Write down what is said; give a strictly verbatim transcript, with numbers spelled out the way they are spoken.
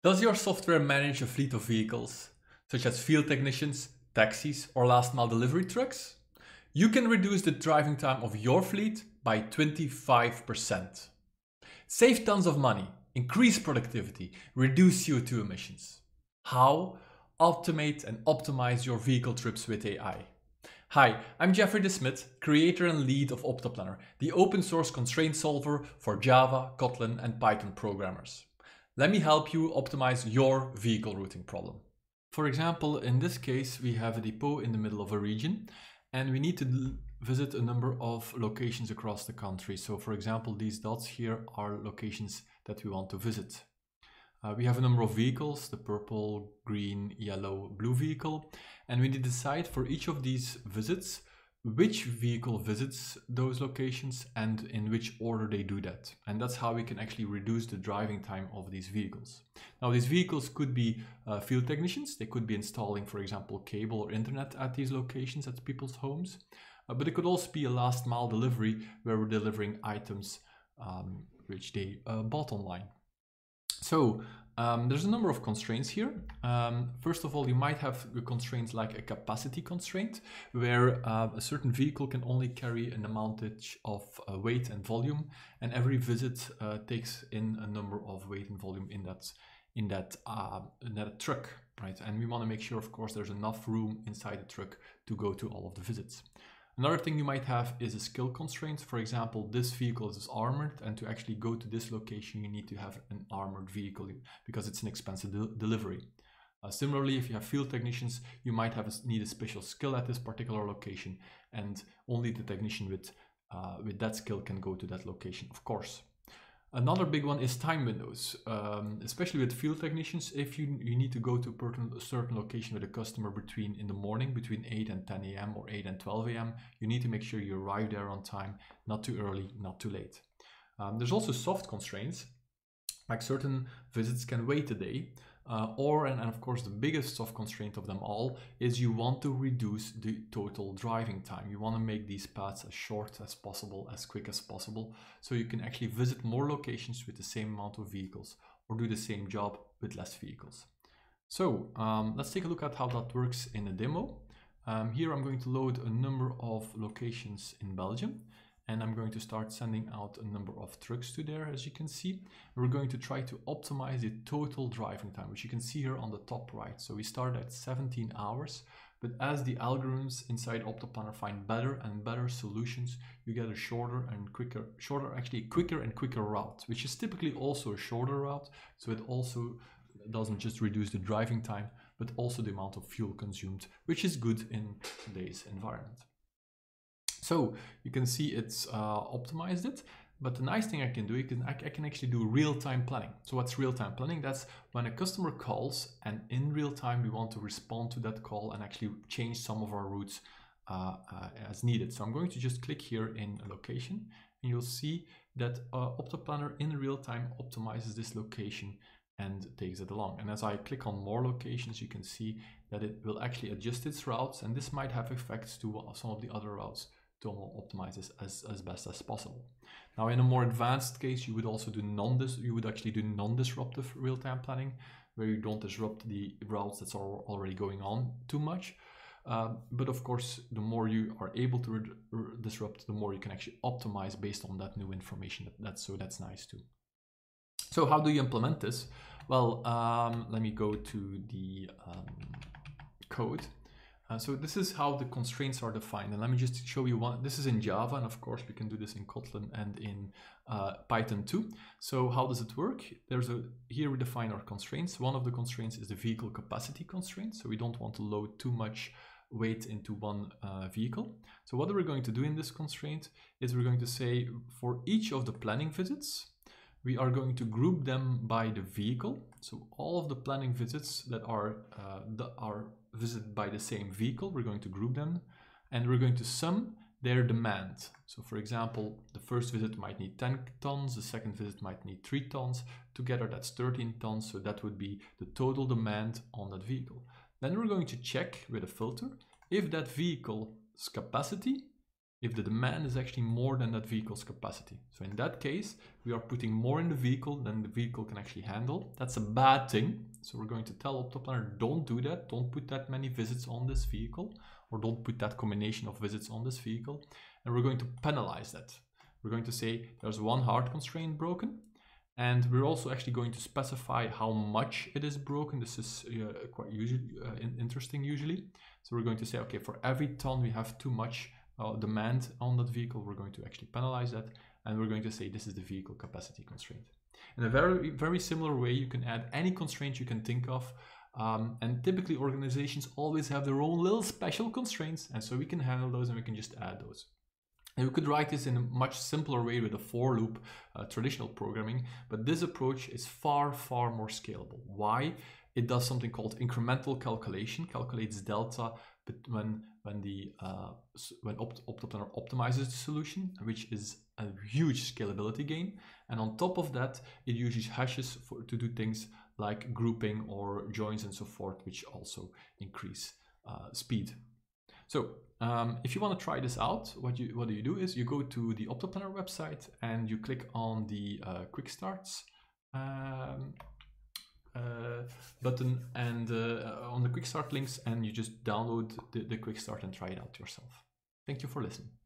Does your software manage a fleet of vehicles, such as field technicians, taxis, or last mile delivery trucks? You can reduce the driving time of your fleet by twenty-five percent. Save tons of money, increase productivity, reduce C O two emissions. How? Automate and optimize your vehicle trips with A I. Hi, I'm Jeffrey De Smet, creator and lead of Optaplanner, the open source constraint solver for Java, Kotlin, and Python programmers. Let me help you optimize your vehicle routing problem. For example, in this case, we have a depot in the middle of a region, and we need to visit a number of locations across the country. So for example, these dots here are locations that we want to visit. Uh, we have a number of vehicles, the purple, green, yellow, blue vehicle, and we need to decide for each of these visits which vehicle visits those locations and in which order they do that. And that's how we can actually reduce the driving time of these vehicles. Now, these vehicles could be uh, field technicians. They could be installing, for example, cable or internet at these locations at people's homes. Uh, but it could also be a last mile delivery where we're delivering items um, which they uh, bought online. So um, there's a number of constraints here. Um, first of all, you might have constraints like a capacity constraint, where uh, a certain vehicle can only carry an amountage of uh, weight and volume, and every visit uh, takes in a number of weight and volume in that in that uh, in that truck, right? And we want to make sure, of course, there's enough room inside the truck to go to all of the visits. Another thing you might have is a skill constraint. For example, this vehicle is armored, and to actually go to this location, you need to have an armored vehicle because it's an expensive de delivery. Uh, similarly, if you have field technicians, you might have a, need a special skill at this particular location, and only the technician with, uh, with that skill can go to that location, of course. Another big one is time windows, um, especially with field technicians. If you, you need to go to a certain location with a customer between in the morning, between eight and ten A M or eight and twelve A M, you need to make sure you arrive there on time, not too early, not too late. Um, there's also soft constraints, like certain visits can wait a day, uh, or, and, and of course the biggest soft constraint of them all is you want to reduce the total driving time. You want to make these paths as short as possible, as quick as possible, so you can actually visit more locations with the same amount of vehicles or do the same job with less vehicles. So um, let's take a look at how that works in a demo. Um, here I'm going to load a number of locations in Belgium, and I'm going to start sending out a number of trucks to there, as you can see. We're going to try to optimize the total driving time, which you can see here on the top right. So we start at seventeen hours, but as the algorithms inside Optaplanner find better and better solutions, you get a shorter and quicker, shorter, actually quicker and quicker route, which is typically also a shorter route. So it also doesn't just reduce the driving time, but also the amount of fuel consumed, which is good in today's environment. So you can see it's uh, optimized it, but the nice thing I can do, you can, I, I can actually do real-time planning. So what's real-time planning? That's when a customer calls, and in real time we want to respond to that call and actually change some of our routes uh, uh, as needed. So I'm going to just click here in a location, and you'll see that uh, Optaplanner in real time optimizes this location and takes it along. And as I click on more locations, you can see that it will actually adjust its routes, and this might have effects to some of the other routes to optimize this as, as best as possible. Now, in a more advanced case, you would also do non you would actually do non-disruptive real-time planning, where you don't disrupt the routes that's already going on too much. Uh, but of course, the more you are able to disrupt, the more you can actually optimize based on that new information. That, that's so that's nice too. So how do you implement this? Well, um, let me go to the um, code. Uh, so this is how the constraints are defined, and let me just show you one. This is in Java, and of course we can do this in Kotlin and in uh, Python too. So how does it work? There's a here we define our constraints. One of the constraints is the vehicle capacity constraint, so we don't want to load too much weight into one uh, vehicle. So what we're going to do in this constraint is we're going to say for each of the planning visits, we are going to group them by the vehicle. So all of the planning visits that are uh, that are visited by the same vehicle, we're going to group them, and we're going to sum their demand. So for example, the first visit might need ten tons, the second visit might need three tons. Together that's thirteen tons, so that would be the total demand on that vehicle. Then we're going to check with a filter if that vehicle's capacity if the demand is actually more than that vehicle's capacity. So in that case, we are putting more in the vehicle than the vehicle can actually handle. That's a bad thing. So we're going to tell Optoplanner, don't do that. Don't put that many visits on this vehicle, or don't put that combination of visits on this vehicle. And we're going to penalize that. We're going to say there's one hard constraint broken. And we're also actually going to specify how much it is broken. This is uh, quite usually, uh, interesting usually. So we're going to say, okay, for every ton we have too much uh, demand on that vehicle, we're going to actually penalize that. And we're going to say this is the vehicle capacity constraint. In a very, very similar way, you can add any constraint you can think of. Um, and typically organizations always have their own little special constraints. And so we can handle those and we can just add those. And we could write this in a much simpler way with a for loop, uh, traditional programming, but this approach is far, far more scalable. Why? It does something called incremental calculation, calculates delta but when, when, the, uh, when Opt Optoplanner optimizes the solution, which is a huge scalability gain. And on top of that, it uses hashes for, to do things like grouping or joins and so forth, which also increase uh, speed. So um, if you want to try this out, what you what do you do is you go to the Optoplanner website and you click on the uh, Quick Starts um, uh, button and uh, on the Quick Start links, and you just download the, the Quick Start and try it out yourself. Thank you for listening.